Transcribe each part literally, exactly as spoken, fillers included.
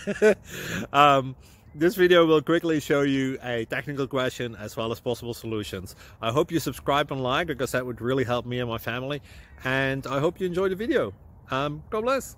um, this video will quickly show you a technical question as well as possible solutions. I hope you subscribe and like, because that would really help me and my family. And I hope you enjoy the video. Um, God bless.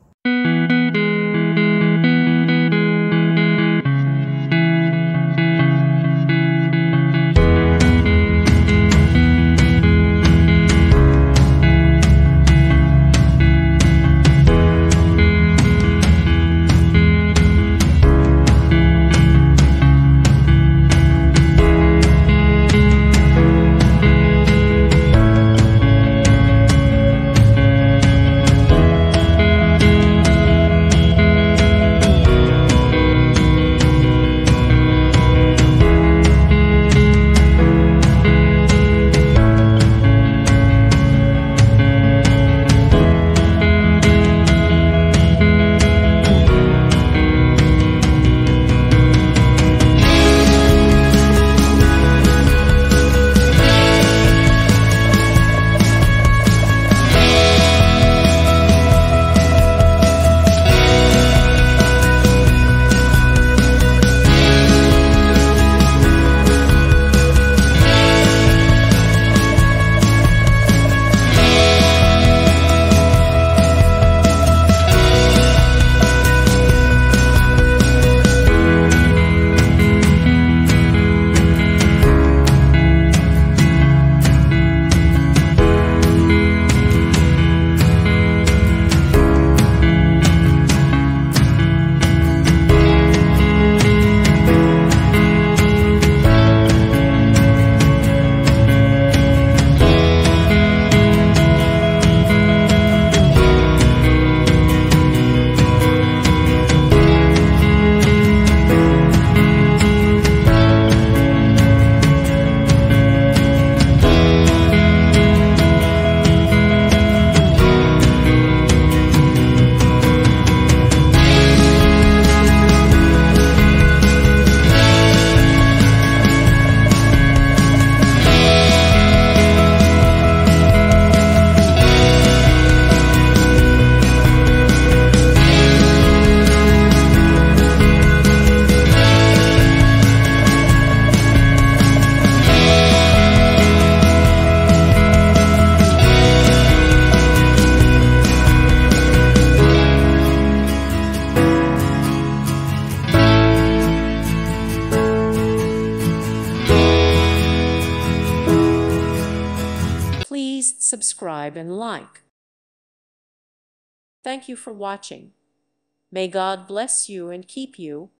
Please subscribe and like. Thank you for watching. May God bless you and keep you.